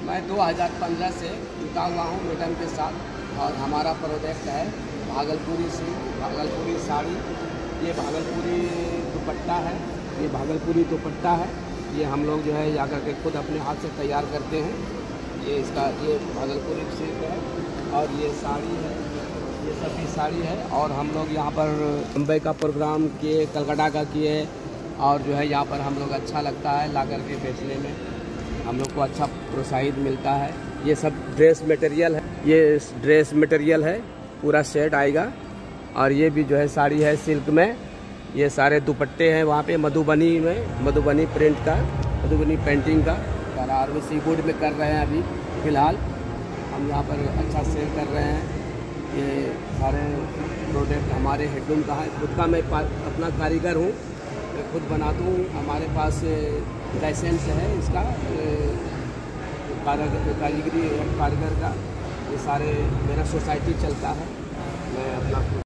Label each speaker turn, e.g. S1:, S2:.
S1: मैं 2015 से जुटा हुआ हूँ मैडम के साथ और हमारा प्रोजेक्ट है भागलपुरी साड़ी। ये भागलपुरी दुपट्टा है, ये भागलपुरी दुपट्टा है। ये हम लोग जो है जाकर के खुद अपने हाथ से तैयार करते हैं। ये भागलपुरी सिल्क है और ये साड़ी है, ये सभी साड़ी है। और हम लोग यहाँ पर मुंबई का प्रोग्राम किए, कलकत्ता का किए और जो है यहाँ पर हम लोग अच्छा लगता है ला करके बेचने में, हम लोग को अच्छा प्रोत्साहित मिलता है। ये सब ड्रेस मटेरियल है, ये ड्रेस मटेरियल है, पूरा सेट आएगा। और ये भी जो है साड़ी है सिल्क में। ये सारे दुपट्टे हैं वहाँ पे मधुबनी में, मधुबनी प्रिंट का, मधुबनी पेंटिंग का। और वो सी वुड में कर रहे हैं अभी फ़िलहाल हम यहाँ पर अच्छा सेल कर रहे हैं। ये सारे प्रोडक्ट हमारे हेडलूम का है, खुद का मैं अपना कारीगर हूँ, मैं खुद बनाता हूँ। हमारे पास लाइसेंस है इसका कारीगर का। ये सारे मेरा सोसाइटी चलता है, मैं अपना